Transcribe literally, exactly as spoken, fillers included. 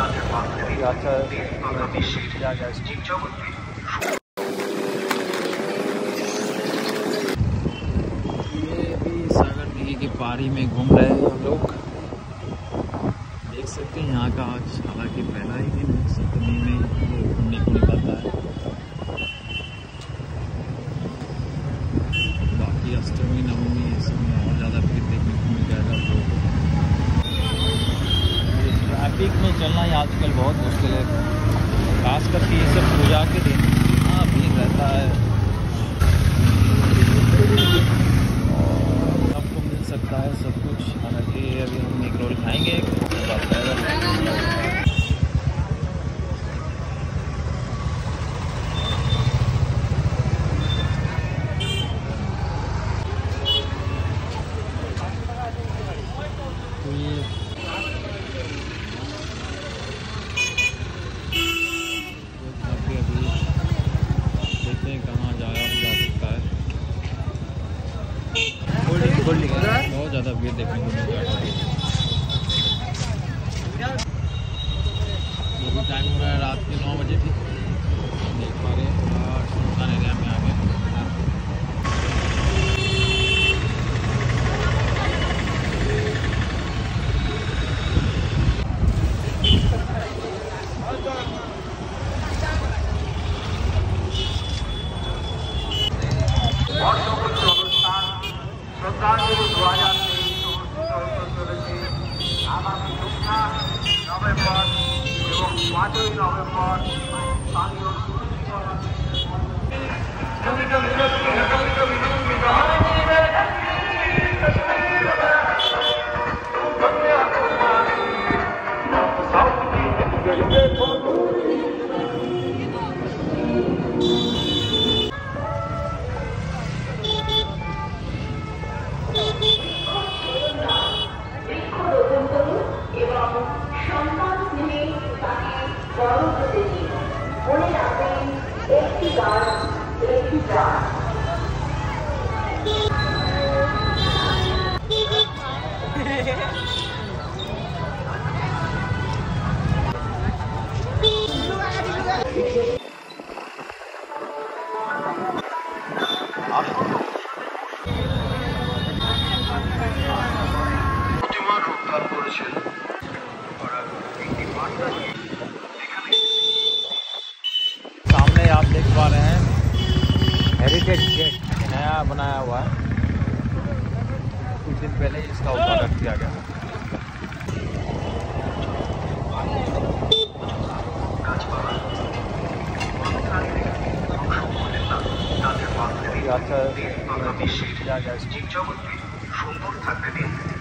अच्छा क्या क्या ये भी सागर दिघी की पारी में घूम रहे हैं हम लोग। देख सकते हैं यहाँ का आज हालांकि पहला ही दिन है, सप्तमी में लोग घूमने को निकलता है। बाकी अष्टमी नवमी इस समय और ज़्यादा भीड़ देखने को मिल जाएगा आप लोगों को। ट्रैफिक में चलना ही आजकल बहुत मुश्किल है, खास करके ये सब पूजा के दिन हाँ भीड़ रहता है। सबको मिल सकता है सब कुछ, हालांकि अभी हम एक रोल खाएंगे। बहुत ज़्यादा भीड़ देखने को मिल रहा है। अभी टाइम हो रहा है रात के नौ बजे थी, देख पा रहे हैं सुनसान एरिया में आ गए। শ্রদ্ধাঞ্জলি দু হাজার তেইশ অনুষ্ঠিত চলেছে আগামী দোসরা নভেম্বর এবং পাঁচই নভেম্বর স্থানীয় सामने आप देख पा रहे हैं हेरिटेज गेट नया बनाया हुआ है, कुछ दिन पहले ही इसका उद्घाटन किया गया। अच्छा क्या क्या